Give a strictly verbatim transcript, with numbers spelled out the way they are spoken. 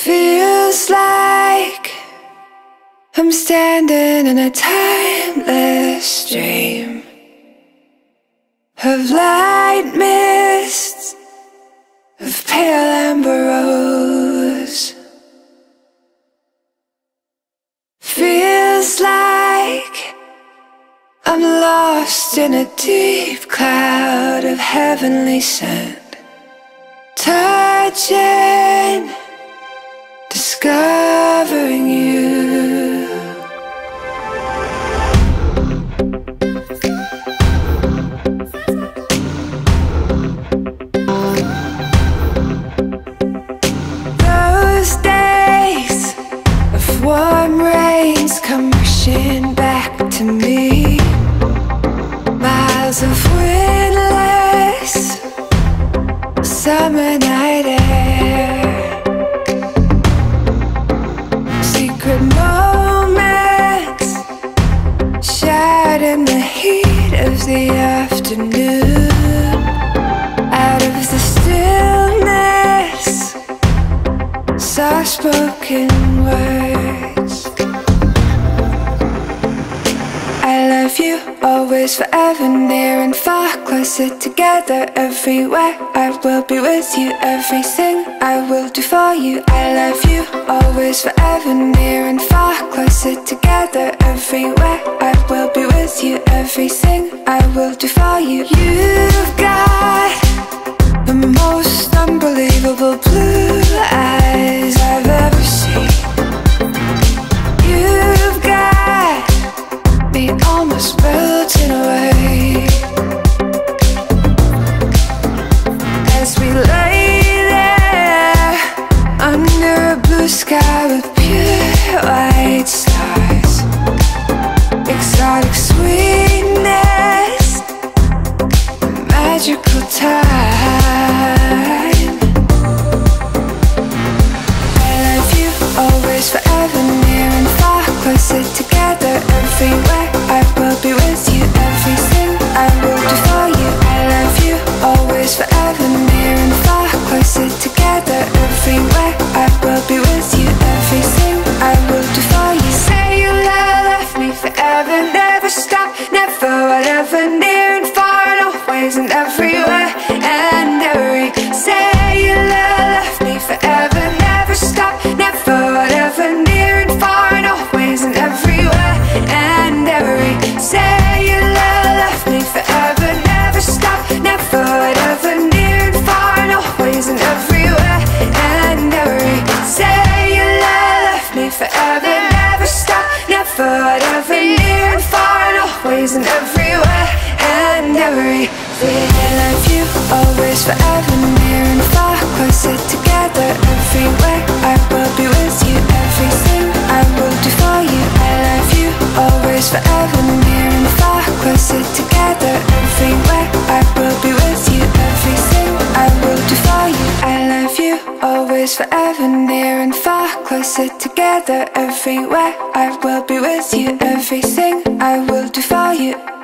Feels like I'm standing in a timeless dream of light mists, of pale amber rose. Feels like I'm lost in a deep cloud of heavenly scent, touching, discovering you. Those days of warm rains come rushing back to me. Miles of windless summer night air, secret moments shared in the heat of the afternoon. Out of the stillness, soft-spoken words. I love you, always, forever, near and far, closer together, everywhere. I will be with you, everything I will do for you. I love you, always, forever, near and far, closer together, everywhere. I will be with you, everything I will do for you. You've got the most unbelievable blue eyes I've ever seen. You've got me almost melting away as we lay there under a blue sky with pure white stars. Exotic sweetness, magical time. I love you, always, forever, near and far, closer together, everywhere. I will be with you, everything I will do for you. I love you, always, forever, near and far, closer together, everywhere. I will be with you, everything I will do for you. Say you love me forever, never stop, never, whatever, near and far, and always and everywhere and every. Say you love me forever, never stop, never, whatever, near and far, and always and everywhere and every. Say you love me forever, never stop, never, whatever, near and far, and always and everywhere and every. Say you love me forever, never stop, never, whatever, near and far, and always and everywhere and every. I love you, always, forever, near and far, closer together, everywhere. I will be with you, everything I will do for you. I love you, always, forever, near and far, closer together, everywhere. I will be with you, everything I will do for you. I love you, always, forever, near and far, closer together, everywhere. I will be with you, everything I will do for you.